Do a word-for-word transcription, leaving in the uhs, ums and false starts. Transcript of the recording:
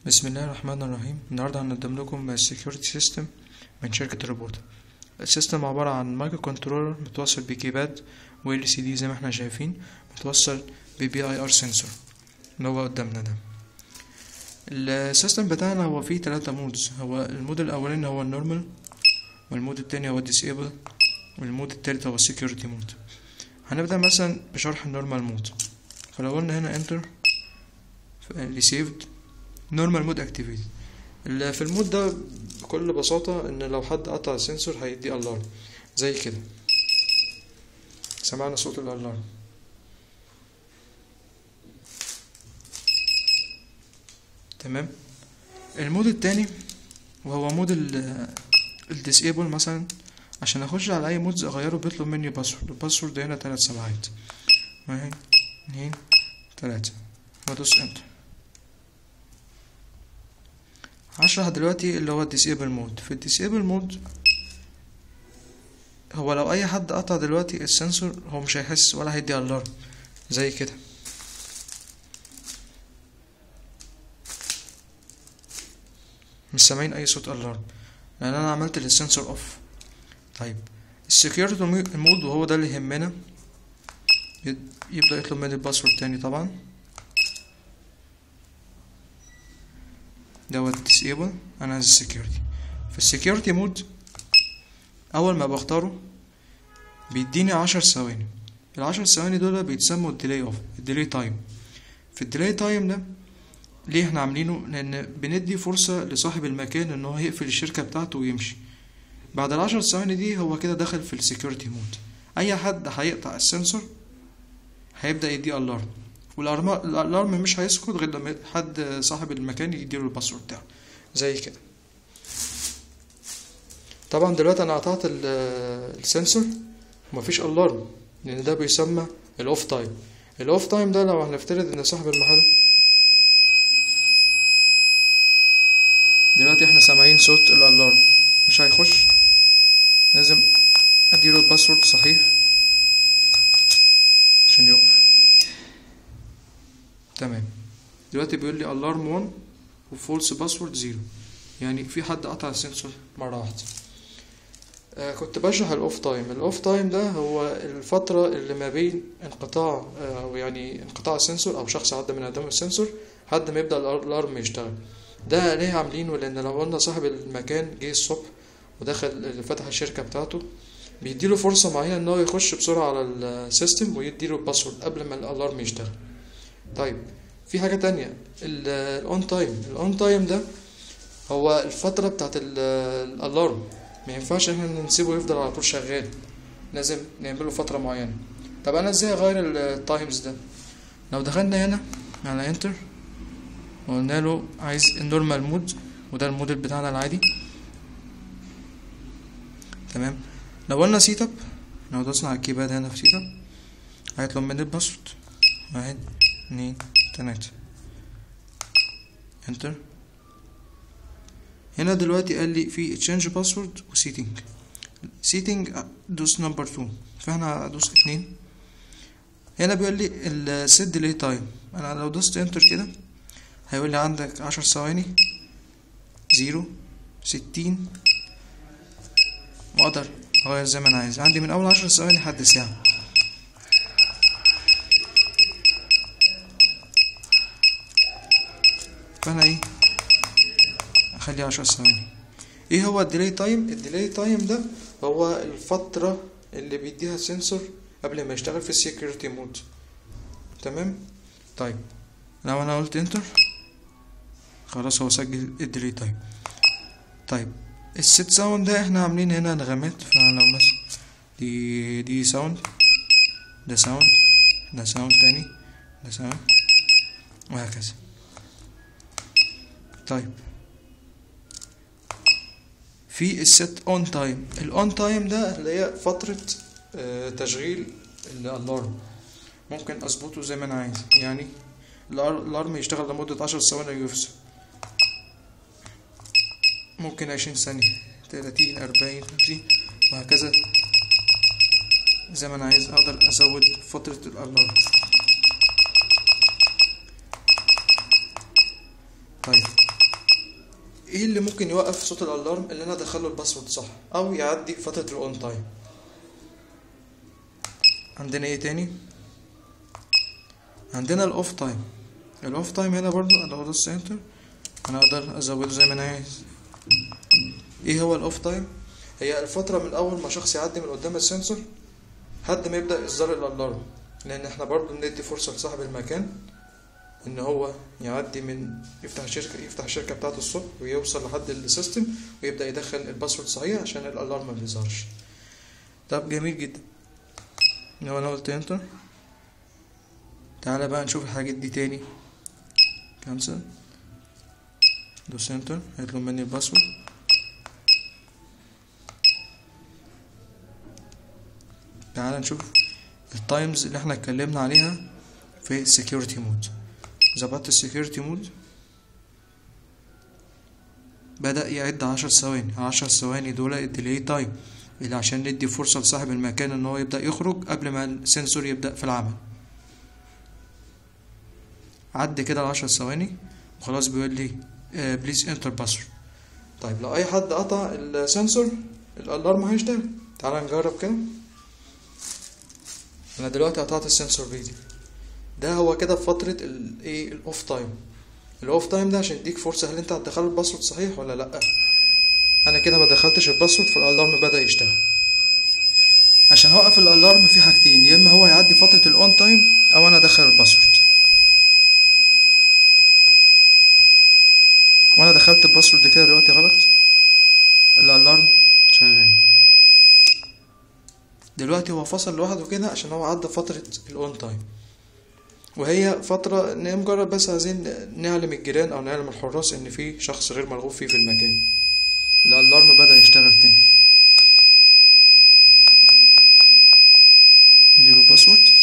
بسم الله الرحمن الرحيم. النهارده هنقدم لكم Security System من شركة روبوتا. السيستم عبارة عن مايكرو كنترولر متوصل بكيباد و إل سي دي زي ما احنا شايفين، متوصل ب بي آي آر سنسور اللي هو قدامنا ده. السيستم بتاعنا هو فيه تلاتة مودز. هو المود الأولاني هو النورمال، والمود التاني هو الديسيبل، والمود التالت هو السكيورتي مود. هنبدأ مثلا بشرح النورمال مود. فلو قلنا هنا انتر received normal mode activated. في المود ده بكل بساطة ان لو حد قطع السنسور هيدي الارم زي كده. سمعنا صوت الالارم. تمام. المود التاني وهو مود الديسيبل، مثلا عشان اخش على اي مود اغيره بيطلب مني باسورد. الباسورد هنا تلات سبعات، واحد اتنين تلاتة، وادوس انتر. هشرح دلوقتي اللي هو الديسيبل مود. في الديسيبل مود هو لو اي حد قطع دلوقتي السنسور هو مش هيحس ولا هيدي الارم زي كده. مش سامعين اي صوت الارم لان انا عملت للسنسور اوف. طيب السكيورتي مود وهو ده اللي يهمنا، يبدأ يطلب مني الباسورد تاني طبعا. دوت disable. انا عايز السكيورتي. في السكيورتي مود اول ما بختاره بيديني عشر ثواني. العشر ثواني دول بيتسموا الديلي اوف الديلي تايم. في الديلي تايم ده ليه احنا عاملينه؟ لان بندي فرصة لصاحب المكان ان هو يقفل الشركة بتاعته ويمشي. بعد العشر ثواني دي هو كده دخل في السكيورتي مود. اي حد هيقطع السنسور هيبدأ يدي الارم، والالارم مش هيسكت غير لما حد صاحب المكان يديله الباسورد بتاعه زي كده. طبعا دلوقتي انا قطعت السنسور ومفيش الارم لان ده بيسمى الاوف تايم. الاوف تايم ده لو هنفترض ان صاحب المحل دلوقتي احنا سامعين صوت الالارم مش هيخش، لازم اديله الباسورد صحيح عشان يقف. تمام. دلوقتي بيقول لي الارم واحد وفولس باسورد زيرو، يعني في حد قطع السنسور مره واحده. آه كنت بشرح الاوف تايم. الاوف تايم ده هو الفتره اللي ما بين انقطاع او آه يعني انقطاع السنسور او شخص عدى من قدام السنسور لحد ما يبدا الارم يشتغل. ده ليه عاملينه؟ لان لو قلنا صاحب المكان جه الصبح ودخل فتح الشركه بتاعته بيديله فرصه معينه ان هو يخش بسرعه على السيستم ويديله الباسورد قبل ما الالارم يشتغل. طيب في حاجة تانية، الاون تايم. الاون تايم ده هو الفترة بتاعت الالارم. ما ينفعش احنا نسيبه يفضل على طول شغال، لازم نعمله فترة معينة. طب انا ازاي اغير التايمز ده؟ لو دخلنا هنا على انتر وقلنا له عايز النورمال مود، وده المود بتاعنا العادي. تمام. لو قلنا سيت اب، لو دوسنا على الكيباد هنا في سيت اب هيطلب مني الباسورد، واحد اتنين تلاتة، انتر. هنا دلوقتي قال لي في تشينج باسورد وسيتنج. سيتنج دوس نمبر اتنين، فاحنا هدوس اتنين. هنا بيقول لي السيت ديلي تايم. انا لو دوست انتر كده هيقول لي عندك عشر ثواني، زيرو، ستين، واقدر اغير زي ما انا عايز. عندي من اول عشر ثواني لحد ساعة. فانا ايه اخلي عشر ثواني. ايه هو الديلي تايم؟ الديلي تايم ده هو الفترة اللي بيديها السنسور قبل ما يشتغل في السيكيورتي مود. تمام. طيب لو انا قلت انتر خلاص هو سجل الديلي تايم. طيب الست ساوند ده احنا عاملين هنا نغمات، فلو مثلا دي دي ساوند، ده ساوند، ده ساوند تاني، ده ساوند، وهكذا. طيب في الست اون تايم. الاون تايم ده اللي هي فترة اه تشغيل الالارم. ممكن اظبطه زي ما انا عايز، يعني الالارم يشتغل لمدة عشر ثواني ويفصل، ممكن عشرين ثانية، تلاتين، اربعين، خمسين، وهكذا زي ما انا عايز. اقدر ازود فترة الالارم. طيب ايه اللي ممكن يوقف صوت الالارم؟ اللي انا ادخله الباسورد صح او يعدي فترة الاون تايم. عندنا ايه تاني؟ عندنا الاوف تايم. الاوف تايم هنا برضو انا بدوس انتر انا اقدر ازوده زي ما انا عايز. ايه هو الاوف تايم؟ هي الفترة من اول ما شخص يعدي من قدام السنسور لحد ما يبدأ اصدار الالارم، لان احنا برضو بندي فرصة لصاحب المكان ان هو يعدي من يفتح الشركة يفتح الشركة بتاعته الصبح ويوصل لحد السيستم ويبدأ يدخل الباسورد صحيح عشان الالارم ما بيظهرش. طب جميل جدا. لو انا قلت انتر تعالى بقى نشوف الحاجات دي تاني. كانسل، دوس انتر هيطلب مني الباسورد. تعالى نشوف التايمز اللي احنا اتكلمنا عليها في السكيورتي مود. ظبطت السكيورتي مود، بدأ يعد عشر ثواني. عشر ثواني دول الديلي تايم اللي عشان ندي فرصة لصاحب المكان ان هو يبدأ يخرج قبل ما السنسور يبدأ في العمل. عد كده العشر ثواني وخلاص بيقول لي بليز انتر باسورد. طيب لو اي حد قطع السنسور الالارم هيشتغل. تعالى نجرب كده. انا دلوقتي قطعت السنسور بايدي. ده هو كده في فترة الايه الاوف تايم. الاوف تايم ده عشان يديك فرصة هل انت هتدخل الباسورد صحيح ولا لا. انا كده ما دخلتش الباسورد فالالارم بدأ يشتغل. عشان اوقف الالارم في حاجتين، يا اما هو يعدي فترة الاون تايم او انا ادخل الباسورد. وانا دخلت الباسورد كده دلوقتي غلط الالارم شغال. دلوقتي هو فصل لوحده كده عشان هو عدى فترة الاون تايم، وهي فترة ان مجرد بس عايزين نعلم الجيران او نعلم الحراس ان في شخص غير مرغوب فيه في المكان. الالارم بدأ يشتغل تاني. نديله الباسورد.